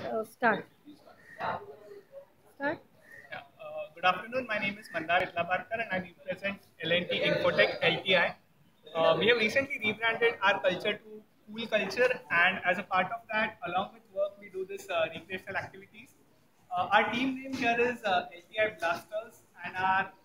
Start. Start. Yeah, good afternoon. My name is Mandar Itlabarkar and I represent L&T Infotech LTI. We have recently rebranded our culture to Cool Culture, and as a part of that, along with work, we do this recreational activities. Our team name here is LTI Blasters, and our